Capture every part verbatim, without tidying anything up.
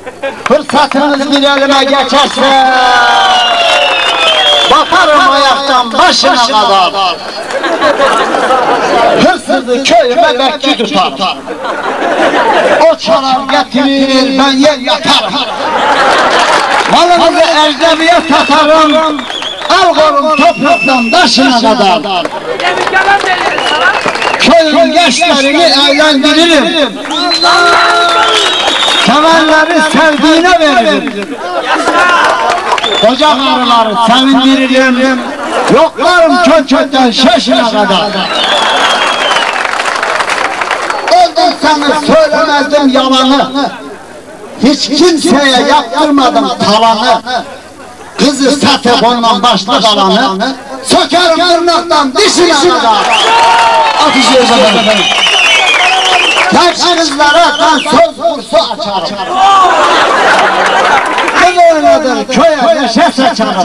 Fırsatınız bir elime geçerse bakarım ayaktan başına kadar. Hırsızı köyüme bekçi tutar. O çalar getirir, ben yer yatarım. Malımızı ecnebiye satarım. Al kolum topraktan taşına kadar. Köyün gençlerini eğlendiririm. Sevenleri sevdiğine veririm. Koca karıları sevindiririm. Yoklarım kökten şaşına kadar. Öldürseniz söylemezdim yalanı. Hiç kimseye yaptırmadım talanı. Kızı satıp ondan başlık alanı. Sökerim tırnaktan dişine kadar. Atışıyoruz efendim. Genç kızlara ben söz kursu açarım. Kız oynadır köye neşe saçarım.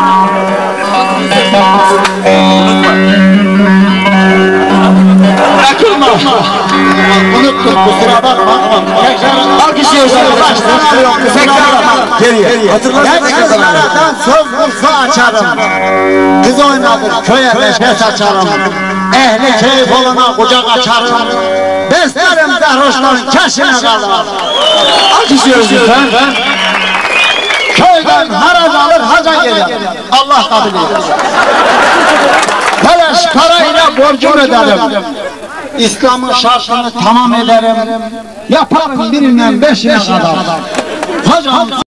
Bırakılma. Unuttum, kusura bakma. Alkışlıyoruz arkadaşlar. Tekrar geriye. Genç kızlara ben söz kursu açarım. Kız oynadır köye neşe saçarım. Ehli keyif olana kucak açarım. Beslerim zerhoşların keşine kalır. Alkışlıyoruz lütfen. Köyden harac alır haca gelir. Allah kabul eder. Beleş parayla borcum ederim. İslam'ın şartını tamam ederim. Yaparım birinden beşine kadar. Hocam